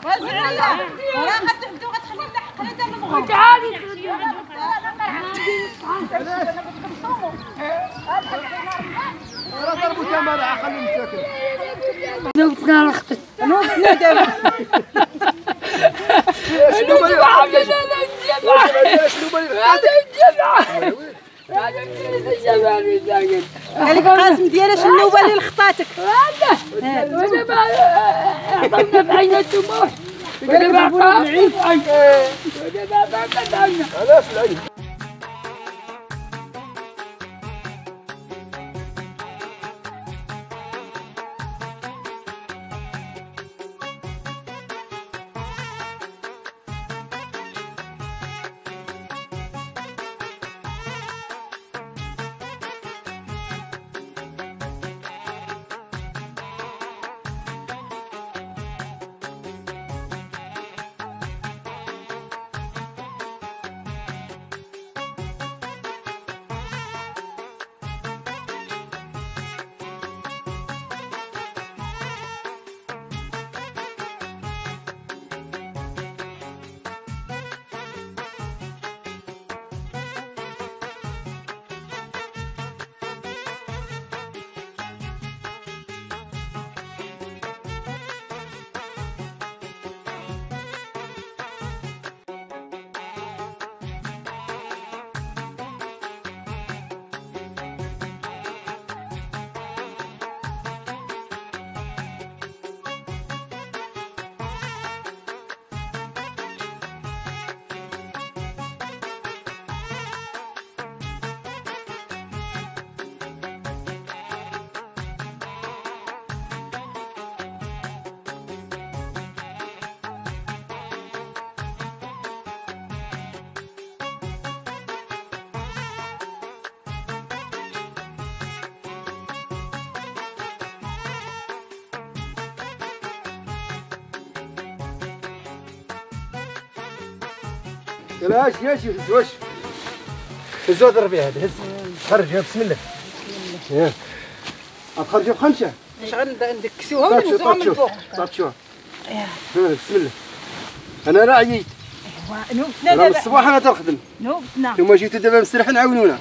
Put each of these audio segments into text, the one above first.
وزعية راه غتعبدو غتخلي اللحق على دار المغرب. تعالي راه ضربوا تمارع خليهم ساكن. نوبتنا لخطت. نوبتنا دابا. شنو بالي قال لك القاسم ديالها شنو النوبه اللي لخطاتك؟ ودابا عطاونا بعين الطموح. ودابا عطاونا بعين. علاش العين؟ يا شي واش هزو ضربي هذا هز خرج بسم الله ياك غتخرجوا بخمسه اش غندكسوها ونهزوها من فوق طاطشوها بسم الله انا راه عييت نوبتنا دابا دابا الصباح انا تنخدم نوبتنا نتوما جيتو دابا مستريحين عاونونا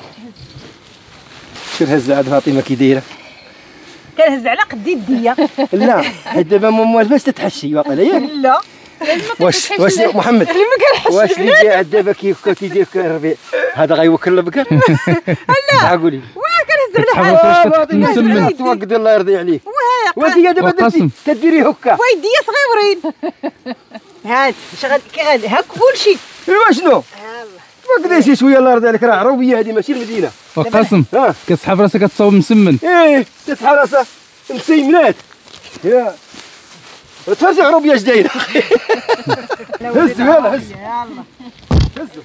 شوف هز عاد فاطمه كي دايره كنهز على قد يديا لا حيت دابا موالفاش تتحشي واقيلا ياك لا واش محمد واش اللي جاي عاد دابا كيدير الربيع هذا غيوكل البقر لا قولي كنهز على مسمن توقدي الله يرضي عليك وانت دابا درتي كديري هكا ويديا صغيورين هاد كي هاك كلشي ايوا شنو توقدي شي شويه الله يرضي عليك راه عروبيه هذه ماشي المدينه وقاسم كتسحب راسك كتصاوب مسمن تسحب راسها مسيمنات يا تفرجع عروبيه اش دايره هز يلا هز هزوا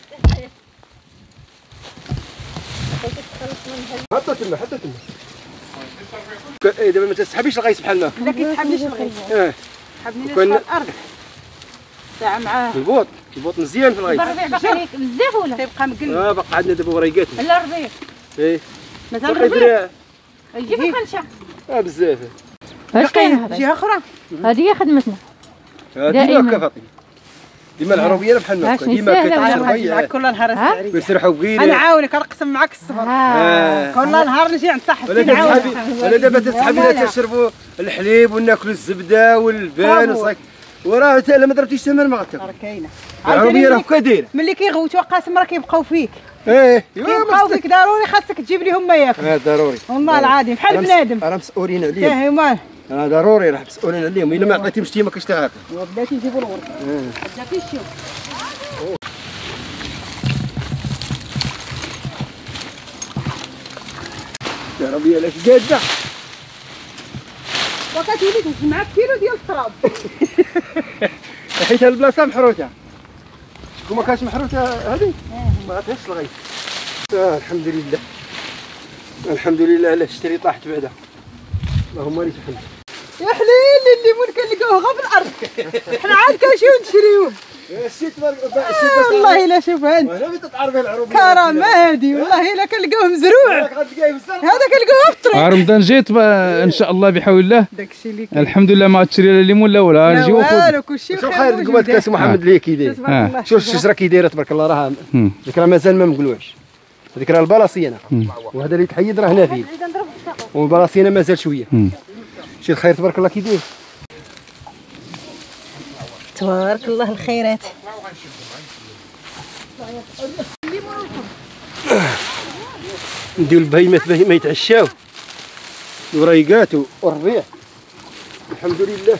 حطوا تما دابا ما تسحبيش الغيث بحالنا لا كيسحبنيش الغيث سحبني الارض ساعه معاه البوط مزيان في الغيث الربيع باقي ليك بزاف ولا كيبقى مقل باقي عندنا دابا وريقات لا الربيع مازال الربيع كيف كنشا بزاف اش كاين هذا جهه اخرى هذه هي خدمتنا ديما هكا فاطمه ديما العروبيه بحالنا هكا ديما كتشربي معك كل نهار السعري ويسرحوا بقيله انا نعاونك نقسم معك الصبر كل نهار نجي عند صاحبتي نعاونك انا دابا تسحبي لنا تشربوا الحليب وناكلوا الزبده واللبان وصاك وراه حتى الا ما ضربتيش ثمن ما غتاكل راه كاينه العروبيه راه هكا دايره ملي كيغوتوا قاسم راه كيبقاو فيك كيبقاو فيك ضروري خاصك تجيب لهم ما ياكلوا ضروري والله العظيم بحال بنادم راه مسؤولين عليهم هما ضروري راه مسؤولين عليهم الا ما عطيتيهمش تي ما كيشتغل وبدات يجيبوا الورد بدا كيشوف العربيه علاش جاده وكتولي تهز معاك كيلو ديال التراب حيت البلاصه محروته شكون ما كانش محروته هذه ما عطيهاش الغيث الحمد لله على الشتري طاحت بعدا اللهم لك الحمد يا حليل الليمون كنلقاوه غير في الارض حنا عاد كنمشيو نشريوه والله الا شوف هانت كرامه هادي والله الا كنلقاوه مزروع هذا كنلقاوه في الطريق. رمضان جيت ان شاء الله بحول الله. داكشي اللي الحمد لله ما تشري لا الليمون لا ولا نجيو والو كلشي شوف خير القمات كاس محمد اللي كي داير. شوف الشجره كي دايره تبارك الله راه ذيك راه مازال ما مقلوعش. هذيك راه البلاصينه وهذا اللي تحيد راه هنا فيه والبلاصينه مازال شويه. شي الخير تبارك الله كي داير. تبارك الله الخيرات. نديو البهيمات بهيمه يتعشاو وريقات والربيع الحمد لله.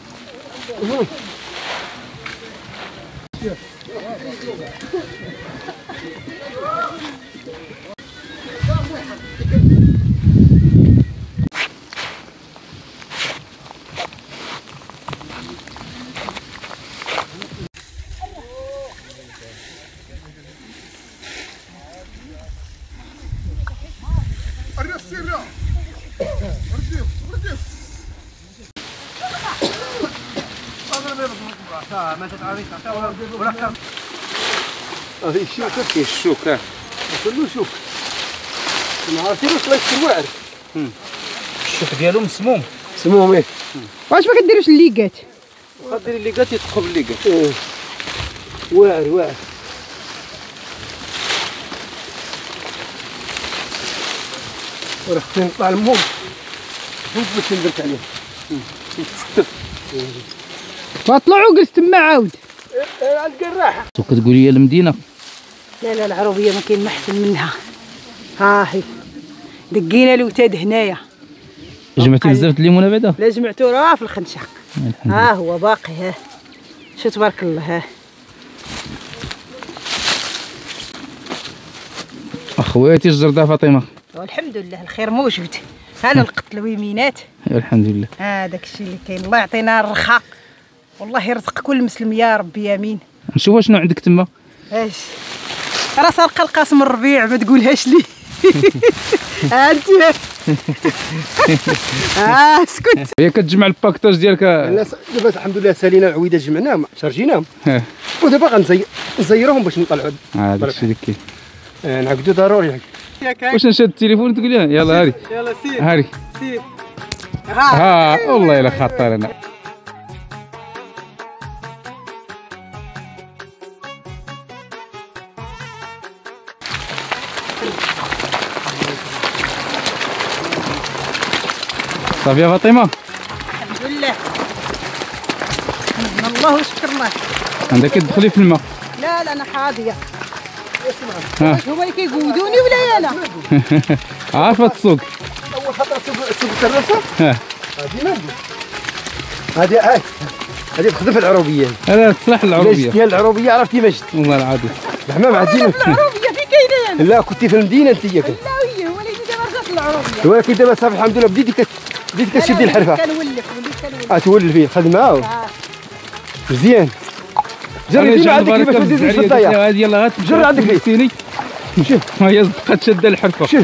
هذه الشوكة كاين الشوكة كله شوك ما عرفتيش واش الله يستر واعر. الشوك ديالو مسموم. سموم ايه. واش ما كديروش الليقات؟ خاطر الليقات يتقب الليقات. واعر واعر. وراه خصني نطلع الموج باش ندرك عليه. وطلعوا جلست تما عاود. عند الراحة. كتقول لي المدينة. لا العروبية ما كاين ما احسن منها. ها هي دقينا الوتاد هنايا. جمعتي بزاف د الليمونه بعدا؟ لا جمعتو راه في الخنشة. ها هو باقي ها. شو تبارك الله ها. اخواتي الجردة فاطمة. والحمد لله الخير موجود. انا لقيت الويمينات. الحمد لله. داك الشيء اللي كاين الله يعطينا الرخاء. والله يرزق كل مسلم يا ربي امين. نشوف شنو عندك تما. ايش راه سارقه القاسم الربيع ما تقولهاش لي. انت اسكت. هي كتجمع الباكطاج ديالك. الناس دابا الحمد لله سالينا العويده جمعناهم شارجيناهم ودابا غنزيروهم باش نطلعوا. داكشي اللي كاين. نعقدو ضروري. واش نشد التليفون تقول لي يلا هاري يلا سير هاري سير. ها والله الا خطر انا. صافي يا فاطمة. الحمد لله من الله وشكر الله. عندك تدخلي في الماء. لا انا حاضيه. واش هما اللي كيقودوني ولا انا؟ عارفه السوق. اول خطره سوق التراسه. هذه تخدم في العروبيه. لا تصلح العروبيه. ديال العروبيه عرفتي باش والله العظيم. الحمام عندنا. العروبيه فين كاينه؟ لا كنتي في المدينه انت. لا هي وليدي دابا رجعت للعروبيه. ولكن دابا صافي الحمد لله بديتي كتشدي الحرفه. وليت كنولف. تولف فيه خدمه مزيان. جربي ما عندك كيفاش تدير في الضياع. هذه يلا غتمشي. جرب عندك ليه. سيني شوف هي بقات شاده الحرفه. شوف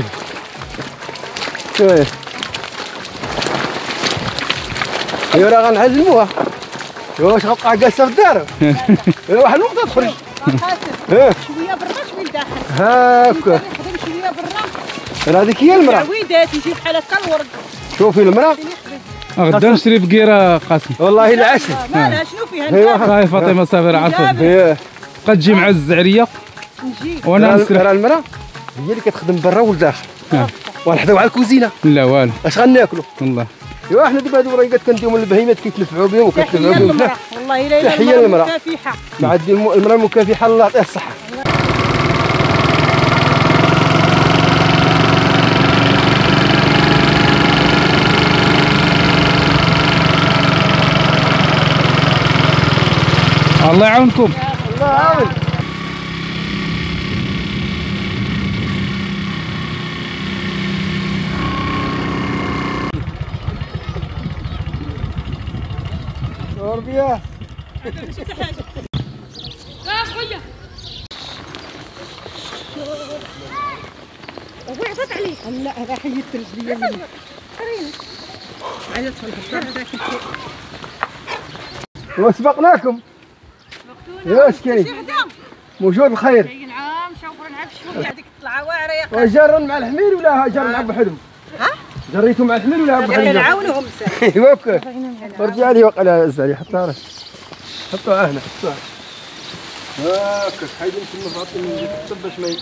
ايوا راه غنعلموها. واش غتبقى جالسه في الدار؟ واحد الوقت تخرج. شويه برا شويه لداخل. هاكا. نخدم شويه برا. راه هذيك هي المراه. عويدات يجي بحال هكا الورق. شوفي المراه. غدا نشري بقيره قاسم. والله الا عسل. مالها شنو فيها؟ هاي فاطمه صافي راه عارفه. بقا تجي مع الزعريه. نجي. وانا نسرح. راه المراه هي اللي كتخدم برا والداخل. ونحضروا على الكوزينه. لا والو. اش غناكلوا؟ والله. ايوا حنا دابا هادو الوريقات كنديهم للبهيمات كيتنفعوا بهم وكتنفعوا بهم. والله الا تحيه للمراه. مكافحه. مع المراه مكافحه الله يعطيها الصحه. الله يعاونكم. الله يعاون. دور بيها. وقعت عليك. لا هذا حيدت رجلي مني. عيطت في البحر. وسبقناكم. واش كاين؟ موجود الخير. نعم شوفوا نلعب شويه. هذيك الطلعه واعره يا اخي. جرن مع الحمير ولا جرن نلعب بحدهم؟ ها؟ جريتو مع الحمير ولا بحدهم؟ نعاونوهم ساعه. ايوا كيف؟ ورجع لي وقع الزعلي حطها حطوها هنا حطوها هاكا حيد يمكن نفعطي من الطب باش ما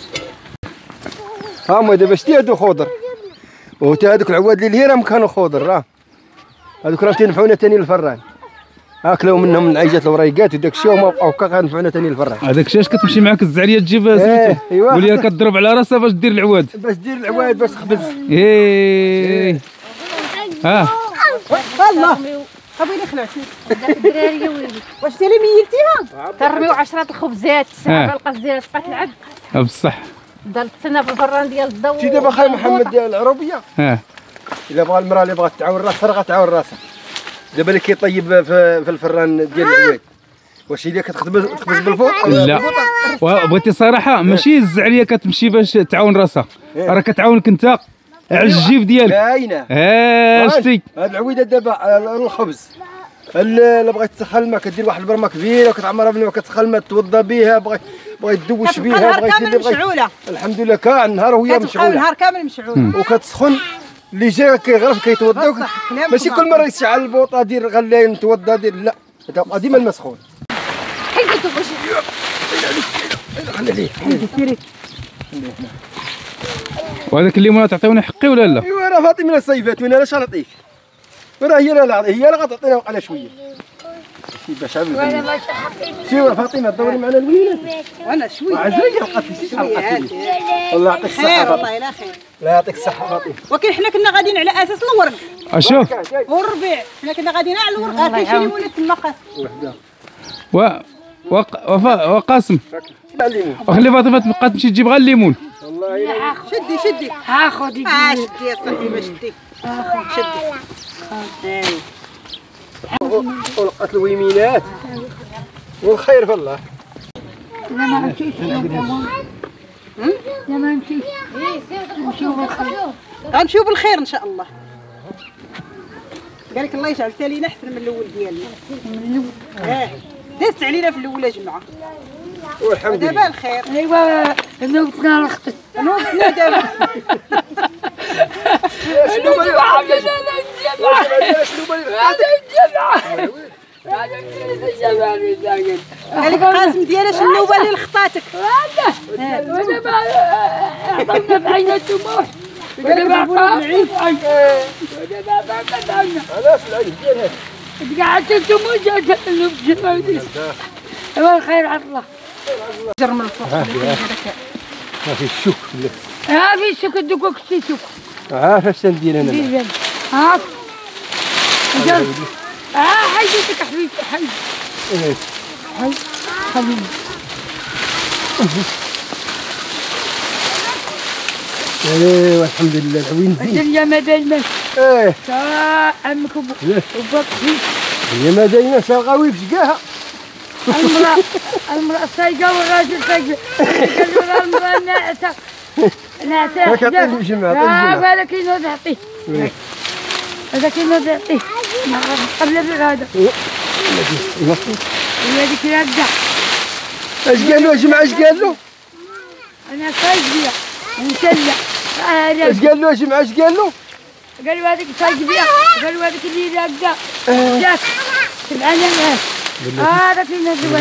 ها هما دابا شتي هادو خضر وتا هادوك العواد اللي راهم كانوا خضر راه هادوك راه تنفعونا ثاني الفران اكلوا منهم العيجات الوريقات وداك الشيء وما بقاو كنفعونا ثاني الفران هذاك الشيء اش كتمشي معاك الزعريه تجيب ايوا وليا كتضرب على راسها باش دير العواد باش دير العواد باش تخبز ايه ها الله خبيني خلعتي الدراريه وليدي واش انت اللي ميلتيها؟ كنرميو 10 الخبزات الساعه القص ديالها تبقى تلعب بصح ضلت تسنى في الفران ديال الضو. شتي دابا خاي محمد ديال العروبيه ها الا بغى المراه اللي بغات تعاون راسها راه غتعاون راسها دابا اللي كيطيب في الفران ديال العواد واش هي كتخبز بالفوط لا بغيتي صراحه ماشي الزعريه كتمشي باش تعاون راسها راه كتعاونك انت على الجيب ديالك باينه ها شتي هاد العويده دابا الخبز الا بغيت تسخن الماء كدير واحد البرمه كبيره وكتعمرها بالماء كتسخن الماء توضى بها بغيت تدوش بها بغيت كامل مشعوله الحمد لله كاع النهار وهي مشعوله النهار كامل مشعوله وكتسخن اللي جا كيغرف كيتوضا ماشي كل مره يشعل البوطه دير غلايه نتوضا دير لا تبقى ديما الماء سخون حيدتو باش وهذاك الليمون تعطيوني حقي ولا لا؟ ايوا راه فاطمه صيفات وانا علاش غنعطيك راه هي اللي غتعطينا وقع شويه باش عامل شوف فاطمه دوري معنا الوليدات وانا شويه عزريه لقيتي شحال لقيتي الله يعطيك الصحه والله لا خير الله يعطيك الصحه فاطمه ولكن حنا كنا غاديين على اساس الورق اشوف والربيع حنا كنا غاديين على الورق كاين شي ليمونه تما قاس وقاسم وخلي فاطمه تبقى تمشي تجيب غير الليمون والله شدي ها خذي شدي يا صاحبي ما شدي شدي ولقات الويمينات والخير في الله غنمشيو بالخير ان شاء الله قال لك الله يجعل تالينا احسن من الاول ديالنا دازت علينا في الاول جمعه والحمد لله دابا الخير ايوا نوبتنا لخطت نوبتنا دابا قال لك قاسم ديالها شنو النوبه اللي لخطاتك ودابا عطاونا بعين الطموح ودابا عطاونا علاش العين ديالها قعدت الطموح جات النوبه ايوا الخير على الله جر من الفوق ما في الشوك ها في السوق الدكوك شتي سوق عارف اش ندير انا ها جر حيدتك حبيبتي حي حبيبي ايوا الحمد لله العوين زين الدنيا ما دايماش عمك وباك هي ما دايما شغاوي في شقاها المرأة سايقة والراجل سايقة قالوا لها المرأة ناعسة هذا كينوض يعطيه هذا كينوض يعطيه قبل هذا وهذيك راقدة اش قال له يا جماعة اش قال له؟ أنا سايق بيها ومسلة اش قال له يا جماعة اش قال له؟ قالوا هذيك سايق بيها قالوا هذيك اللي راقدة جات تبعنا معاه هذا كينوض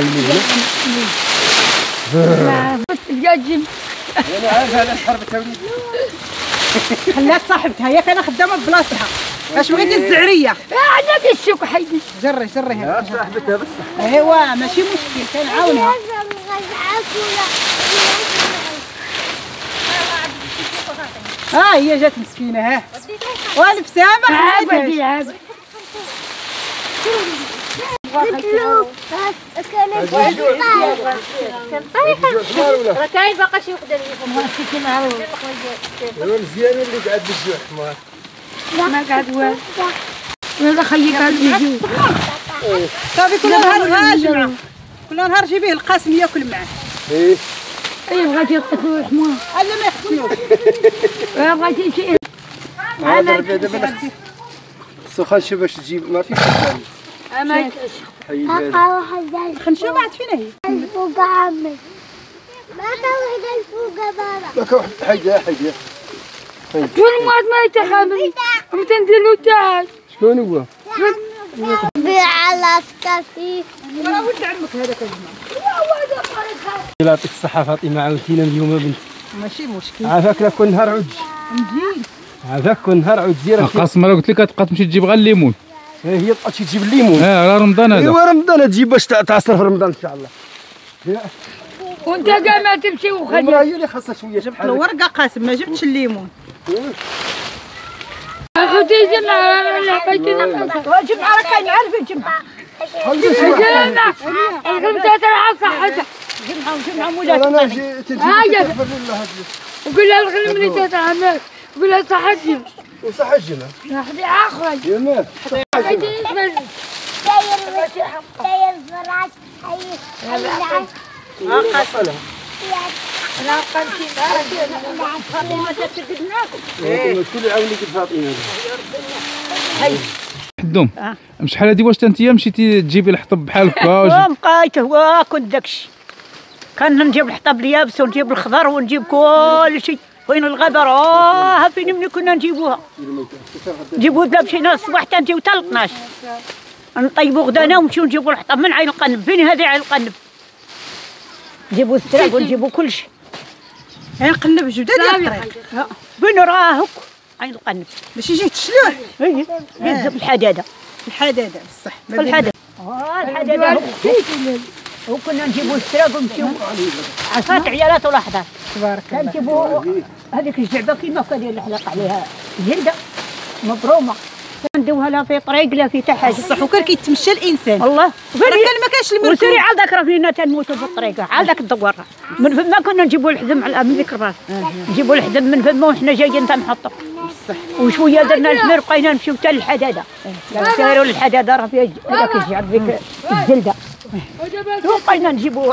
الجاجم انا عارف هذا الحرب التوليد خلات صاحبتها هي كان خدامه ببلاصتها اش بغيتي الزعريه انا في السوق حيدي جري يا صاحبتها بس ايوا ماشي مشكل كنعاونها هي جات مسكينه ها والبسامه خليتها راه كاين باقا شي وحده اللي مزيان اللي قاعد بالجوع حمار ما قاعد والو ولا خيك قاعد بالجوع صافي كل نهار غاجمع كل نهار جيبيه القاسم ياكل معاه ايه بغيتي تقتلوا الحمار الا ما يقتلوش بغيتي شي هذا دابا السخان شوف باش تجيب ما فيش خنشو بعد فين هي؟ الفوق عمي ما كان وحده الفوق بابا ما كان واحد حاجه شكون ما يتخابر وتنديرو تاعك شكون هو؟ على الكافي راه ولد عمك هذاك يعطيك الصحة فاطمة عاونتينا اليوم بنتي ماشي مشكل عافاك لا كل نهار عوج نجي عافاك كل نهار عوج زيرة قاسم راه قلت لك تبقى تمشي تجيب غير الليمون هي تبقى تجيب الليمون راه رمضان هذا ايوا رمضان تجيب باش تعصر في رمضان ان شاء الله وانت كاع ما تمشي وخلي المراه هي اللي خاصها شوية جبت له ورقه قاسم ما جبتش الليمون اخوتي جمعة لحقيتنا جمعه راك نعرف الجمعه جمعة الخمسة تلعب صحتها جمعه مولاك انا تجيب وقول لها الغل ملي تتعامل قول لها صحتي وصح الجمعة صحتي اخرج يا مات حقيتي نسمع داير فراش شكون اللي عاونيك فاطمة حدوم شحال هادي واش انت مشيتي تجيبي الحطب بحال هكا بقيت هو كنت داكشي كان نجيب الحطب اليابس ونجيب الخضر ونجيب كل شيء وين الغبر فين ملي كنا نجيبوها نجيبوها بلا مشينا الصباح حتى نجيو حتى ل 12 نطيبو غدانا ونمشيو نجيبو الحطب من عين القنب فين هذه عين القنب نجيبو السراق ونجيبو كل شيء نقلب جوده ديال الطريق فين راه هك عين القنب باش يجي تشلوه هي يجيب الحداده الحداده بصح الحداده الحداده وكنا نجيبو السراق ونمشيو عصات عيالات ولا حضر تبارك الله كنجيبو هذيك الجعبه كيما هكا ديال الحلاق عليها جلده مبرومه كندوها لا في طريق لا في حتى حاجه صح وكان كيتمشى الانسان الله راه كان ما كانش المركوب وسيري على ذاك راه فينا تنموتوا في الطريق على ذاك الدوار من فما كنا نجيبوا الحزم على من ذيك الراس نجيبوا الحزم من فما وحنا جايين تنحطوا صح وشويه درنا الحمير بقينا نمشيو حتى للحداده سيروا للحداده راه فيها هذاك الجعب ديك الجلده وبقينا نجيبوا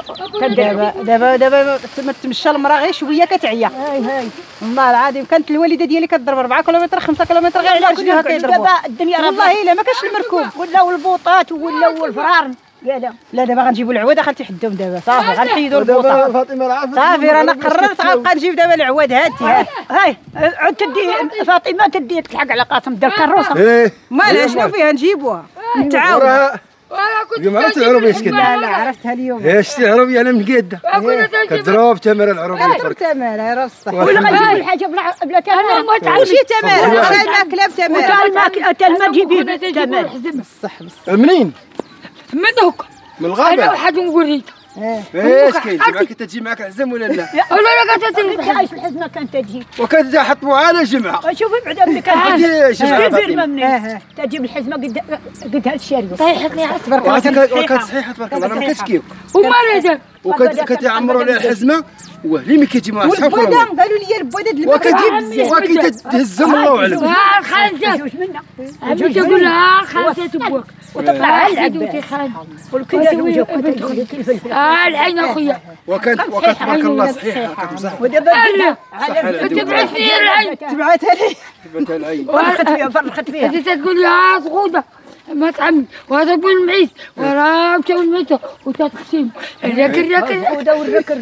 دابا ما تمشى المراه غير شويه كتعيا هاي والله العظيم كانت الوالده ديالي كتضرب 4 كيلومتر 5 كيلومتر غير على رجليها كيضربوا دابا الدنيا راه والله الا ما كانش المركوب ولاو البوطات ولاو الفرار يا لا دابا غنجيبوا العواد خالتي حدهم دابا صافي غنحيدوا البوطه فاطمة راه عارفة صافي رانا قررت غنبقى نجيب دابا العواد هاتي هاي عاد تدي فاطمه تدي تلحق على قاسم دير كروسه ايه مالها شنو فيها نجيبوها نتعاون اليوم عرفت العروبية اش كدير لا عرفتها اليوم ايه شتي العروبية انا من قاده كضرب تمر العروبية لا تمارة راه بصح ولا غنجيب الحاجه بلا تمر ماشي تمارة راه الماكله بتمارة وتا الماء جيبيه تمر بصح منين؟ من دوك من انا الغابة واحد وريت ايش كاين معاك تجي معاك الحزم ولا لا؟ ولا كتتلف عايش الحزمه كانت تجي وكانت حطوا على جمعة شوفي بعدا ملي كانت عرفتي جمعة كيف فاطمة منين تجيب الحزمه قد هاد الشارع طيحتني تبارك الله وكانت صحيحة تبارك الله ما كانتش كيف وما نجم وكتعمروا عليها الحزمة وهلي ملي كيجي مع صحابك والبودام قالوا لي البوداد اللي ما كتجيب بزاف وكتهزهم الله اعلم خالتك جوج منا عمي تقول لها خالتي تبوك وتطلع على العباد خالتي والكذا وجهك وتدخل كيف الحين اخويا وكانت تبارك الله صحيحة كانت صح ودابا تبعت فيا العين تبعتها لي تبعتها العين فرخت فيها انت تقول يا صغوده ما تعمل وهذا بو المعيش وراه مشاو الميتة وتتقسيم الرك ودور الركر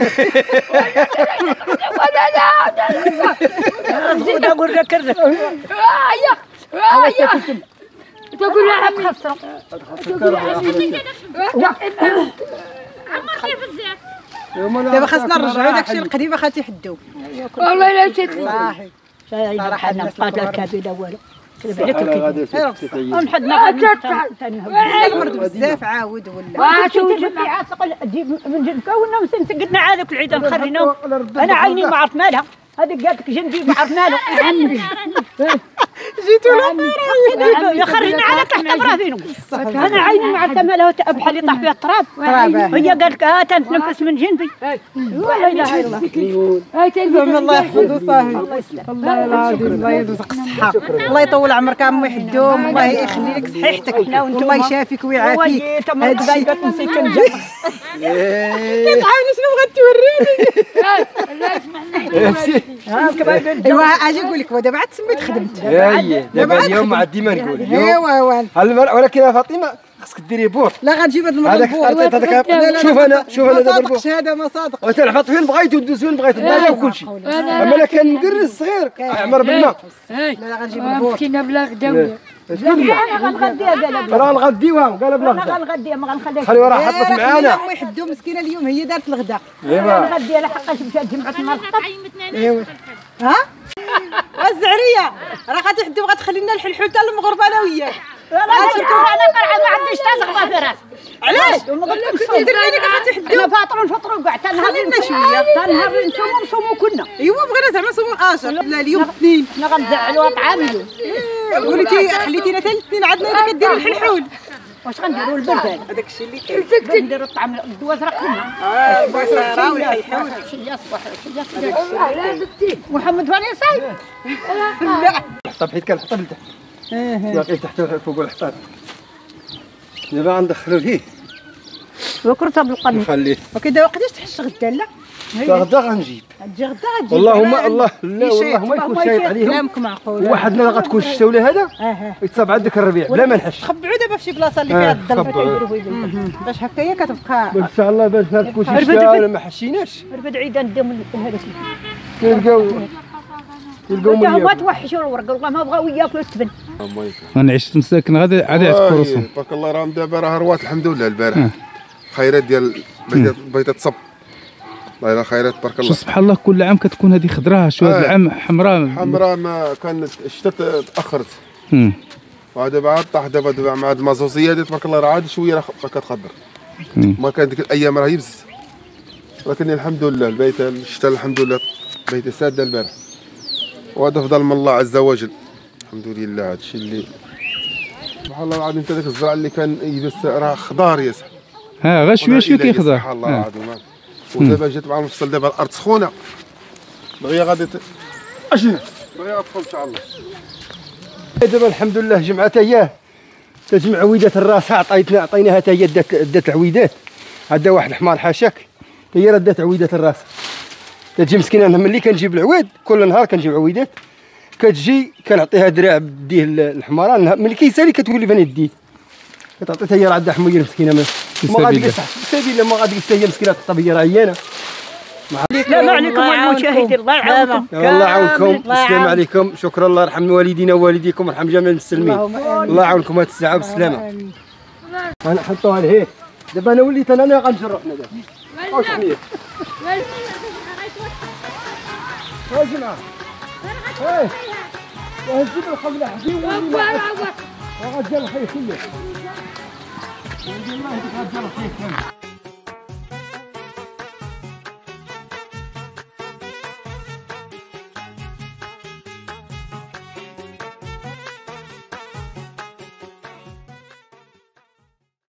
ولا لا ودور الركر يا تقول لها عمي خسرة دابا خاصنا نرجعوا داكشي القديم خالتي حدو والله لا نسيت صاحي صراحه انا بقات لا كبيده والو مرض بزاف عاود ولا في عاتق تجيب من جنبك ولا مسقدنا عادك العيد نخرينا انا عيني ما عرفت مالها هذيك قالت لك جنبي ما عرفت ماله جيتوا له يا خرجنا على تحت برافينو انا عيني ما عرفت مالها بحال يطيح فيها التراب هي قالت لك تنفس من جنبي لا اله الا الله الله يحفظه صافي الله العظيم الله يرزق الصحة الله يطول عمرك عمي حدوم الله يخلي لك صحيحتك والله يشافيك ويعافيك هذا الشيء نسيت نجمع كتعاوني شنو بغات توريني لا اسمعني ايوا اجي نقول لك دابا عاد تسميت خدمت هي دابا اليوم ما عاد ديما نقول ايوا ولكن يا فاطمه خصك ديري بور لا غنجيب هذا المره هذاك شوف انا دابا صادقش هذا ما صادق وتنحط فين بغيتو ندوز فين بغيتو الدنيا وكل شيء اما انا كان ندير صغير عمر بالماء لا غنجيب البور كاينه بلا غداويه انا غنغديها قال راه نغديوها قال بلا انا غدا غنغديها ما غنخليهاش خليوها راه حطت معانا امي حدو مسكينه اليوم هي دارت الغدا ايوا غنغديها لحقاش مشات جمعت مع الخطب ايوا ها الزعريه راه غادي حدو غتخلي لنا الحلحول تاع المغرب انا وياك انا قرعه ما عنديش تازغ في راسي علاش وما قلتلكش ندير لك غادي حدو احنا فاطرين نفطروا كاع حتى نهار خلينا شويه نهار نصوموا كنا ايوا بغينا زعما نصوموا الاشر لا اليوم الاثنين حنا غنزعلوا طعام اليوم وليتي خليتينا حتى الاثنين عندنا الا كديروا الحلحول واش غنديروا البرد هذا هذاك الشيء اللي كاين نديروا الطعام الدواز راه كلنا البصاره والحلحول شي صباح محمد فاني صايب حطها بحيث كنحطها لتحت باقي تحت فوق الحطاب دابا غندخلو فيه وكرتها بالقلب نخليه وكذا وقتاش تحش غدا لا غدا غنجيب تجي غدا غتجي اللهم الله لا والله ما يكون شايط عليهم كلامك معقول وحدنا غتكون الشتا ولا هذا يتصاب عندك الربيع بلا ما نحش خبعوا دابا في شي بلاصه اللي فيها الظل باش هكايا كتبقى ان شاء الله باش ما تكونش الشتا ولا ما حشيناش ربد عيدان نديهم هذاك يلقاو ما توحشوا الورق والله ما بغاو ياكلوا التبن انا عشت مساكن غادي يعتقوا راسهم تبارك الله راهم دابا راه روات الحمد لله البارح خيرات ديال بيضه تصب الله يلا خيرات تبارك شو الله سبحان الله كل عام كتكون هذه خضراء شو هذا العام حمراء حمراء ما كانت الشتاء تاخرت ودابا عاد طاح دابا مع هاد المازوزيه هادي تبارك الله راه عاد شويه راه كتخضر ما كانت ديك الايام راه يبز ولكن الحمد لله البيت الشتاء الحمد لله بيت ساده البارح وهذا فضل من الله عز وجل الحمد لله. هذا الشيء اللي سبحان الله العظيم انت ذاك الزرع اللي كان يبس راه خضار يا صاحبي غير شويه شويه كيخضر سبحان الله العظيم ودابا جات مع المفصل دابا الارض سخونه دغيا غادي اجي دغيا تدخل ان شاء الله. دابا الحمد لله جمعت اياه تجمع عويدات الراس عطيناها حتى هي دات العويدات هدا واحد الحمار حاشاك هي راه دات عويدات الراس تجي مسكينه انا ملي كنجيب العويد كل نهار كنجيب عويدات كتجي كنعطيها دراع بديه الحمارة ملي كيسالي كتولي فين يديه كتعطيها هي راه عندها حمويه مسكينه ما غادي سبيل ما غادي هي مسكينه تطب هي راه عيانه. السلام عليكم المشاهدين الله يعاونكم الله يعاونكم السلام عليكم شكرا الله يرحم والدينا ووالديكم ويرحم جميع المسلمين الله يعاونكم هاد الساعه بالسلامه. انا حطوها لهيك دابا انا وليت انا غنجرح انا دابا واش حميه واجي معاه ايه وهزيد الخبله حدي وغادي الخير كله والله غادي الخير